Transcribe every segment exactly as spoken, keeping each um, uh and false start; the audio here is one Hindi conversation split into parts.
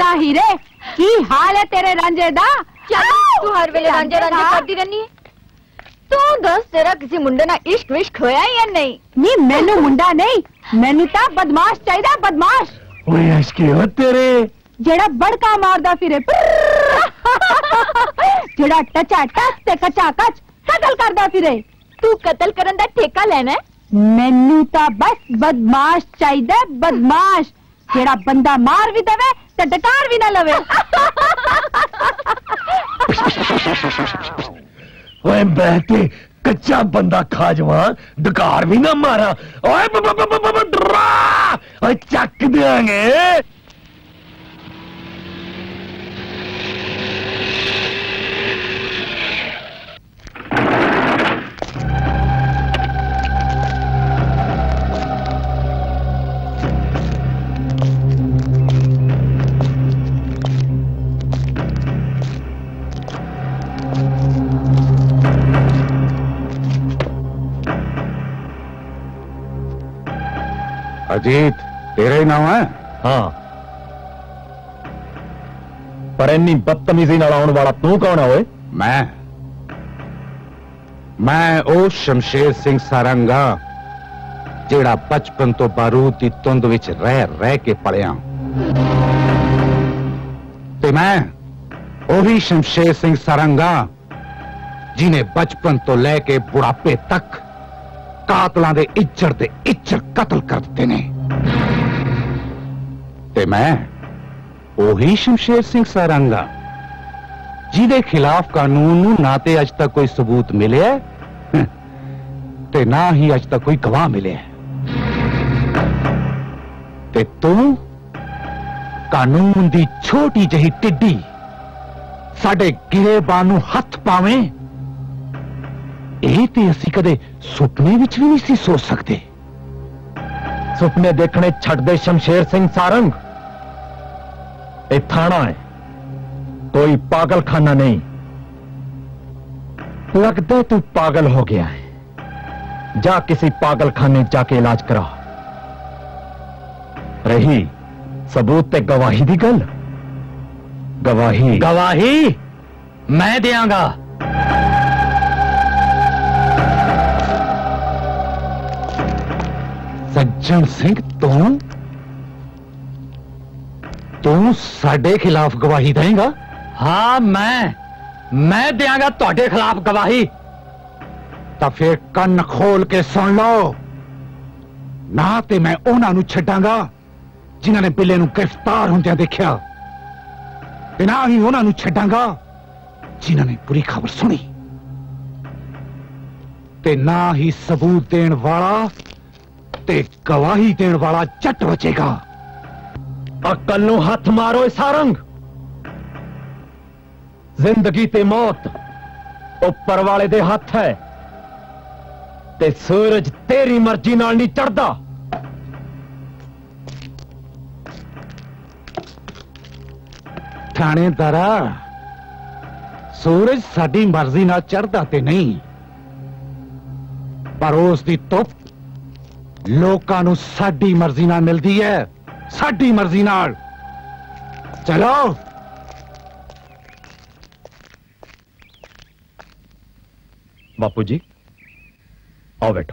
हाँ हीरे की हाल है तेरे रांझे दा? क्या तू हर वेले रांझे रांझे करती रहनी है? तू दस तेरा किसी मुंडे ना इश्क विश्क होया या नहीं? नहीं मैनू मुंडा नहीं, मैनू ता बदमाश चाहिए, बदमाश। ओए इश्क हो तेरे जेड़ा बड़का मारदा फिरे, जेड़ा टचा टच ते कचा कच कतल करदा फिरे। तू कतल करन दा ठेका लेना है? मैनू ता बस बदमाश चाहिए, बदमाश जेड़ा बंदा मार भी देवे ते डकार भी ना लवे। ओए बहते कच्चा बंदा खा जवा, डकार भी ना मारा। ओए डरा ओए चक देंगे। अजीत तेरा ही नाम है? हाँ, पर इन्नी बदतमीजी नाल आउण वाला तू कौन है? ओए मैं मैं ओ शमशेर सिंह सारंगा जेड़ा बचपन तो बारूद की तुंद विच रह रह के पलिया। ते मैं ओही शमशेर सिंह सारंगा जिन्हें बचपन तो लेके बुढ़ापे तक कातलां दे इज्जड़ दे इज्जड़ कतल कर दिते ने। ते मैं ओही शमशेर सिंह सारंगा जिदे खिलाफ कानून नूं ना ते अज तक कोई सबूत मिले ते ना ही अज तक कोई गवाह मिले। ते तू कानून दी छोटी जही टिड्डी साडे गिरेबान नूं हथ पावें, ਇਹ ਤੇ ਅਸੀਂ ਕਦੇ ਸੁਪਨੇ ਵਿੱਚ ਵੀ ਨਹੀਂ ਸੀ ਸੋਚ ਸਕਦੇ। ਸੁਪਨੇ ਦੇਖਣੇ ਛੱਡ ਦੇ ਸ਼ਮਸ਼ੇਰ ਸਿੰਘ ਸਾਰੰਗ, ਇਹ ਥਾਣਾ ਹੈ, कोई पागलखाना नहीं। लगता तू पागल हो गया है, जा किसी पागलखाने जाके इलाज करा। रही सबूत ते गवाही दी गल, गवाही गवाही मैं देंगा। सज्जन सिंह तू तू साडे खिलाफ गवाही देगा? हाँ मैं मैं देंगा तुहाडे खिलाफ गवाही। तो फिर कन्न खोल के सुन लो, ना ते मैं उन्हां नूं छड्डांगा जिन्हां ने बिल्ले नूं गिरफ्तार होंदियां देखिया, ते ना ही उन्हां नूं छड्डांगा जिन्हां ने बुरी खबर सुनी, ते ना ही सबूत देण वाला ते गवाही देण वाला जट बचेगा। अकल नूं हथ मारो सारंग, जिंदगी ते मौत उपर वाले दे हथ है, ते सूरज तेरी मर्जी नाल नहीं चढ़दा। थानेदारा, सूरज साडी मर्जी नाल चढ़दा ते नहीं, पर उसदी धुप लोकां नूं साडी मर्जी नाल मिलदी है, साडी मर्जी नाल। चलो बापू जी आओ बैठो।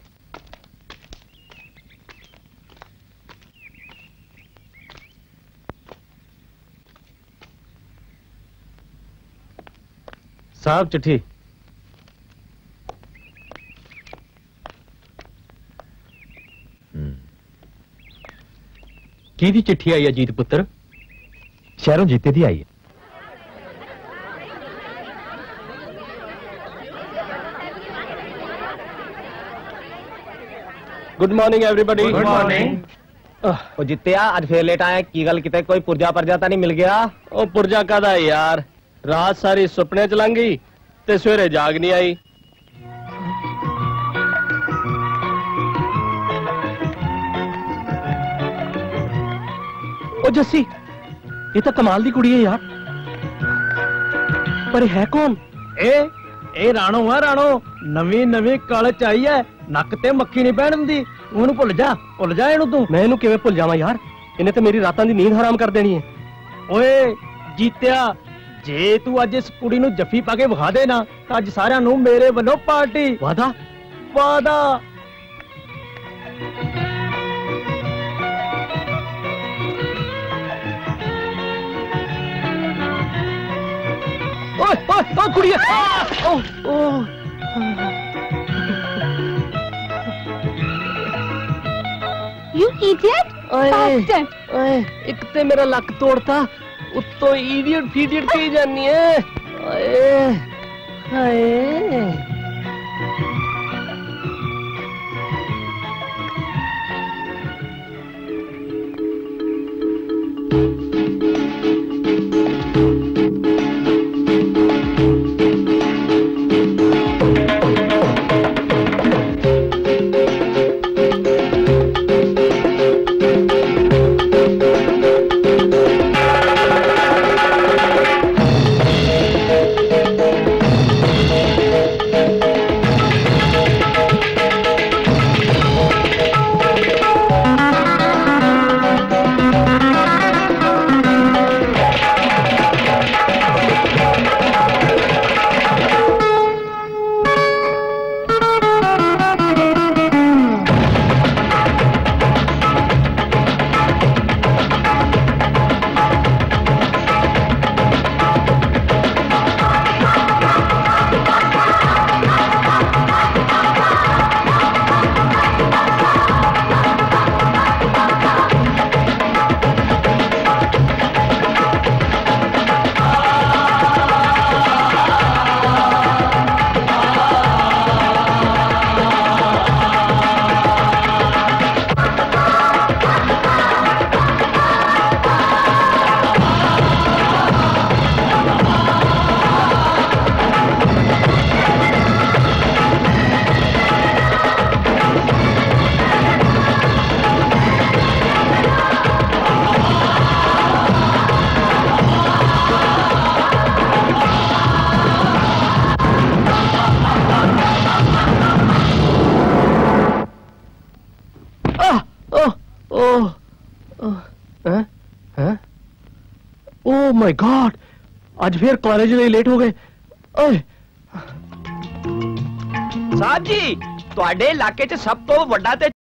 साहब चिट्ठी। की दी चिट्ठी आई है जीत पुत्र? शहरों जीते दी आई है। Good morning everybody. Good morning. ओ जित्तिया आज फिर लेट आया की गल किते कोई पुरजा परजा ता नहीं मिल गया? ओ पुरजा कादा यार, रात सारी सुपने च लंघ गई ते सवेरे जाग नहीं आई। ओ जस्सी, ये तो कमाल दी कुड़ी है यार, पर है कौन? ए ए राणो है राणो, नवी नवी कलच आई है, नक ते मक्खी नहीं बहन दी, उन्हें भुल जा भुल जा इनू तू। मैं इनू किवें भुल जावां यार, इन्हें तो मेरी रातां दी नींद हराम कर देनी है। ओए जीत्या जे तू अज इस कुड़ी नू जफ्फी पा के विखा दे ना तो अज सारिਆਂ ਨੂੰ मेरे ਵੱਲੋਂ पार्टी वादा वादा। ओए ओए ओ कुड़िया ओ ओ You idiot! Bastard! ओए एक ते मेरा लक तोड़ता उत्तो इडियट फीडियट कही जानी है। ओए हाय ओ माय गॉड आज फिर कॉलेज लिए लेट हो गए। ओए साहब जी ਤੁਹਾਡੇ ਇਲਾਕੇ 'ਚ ਸਭ ਤੋਂ ਵੱਡਾ ਤੇ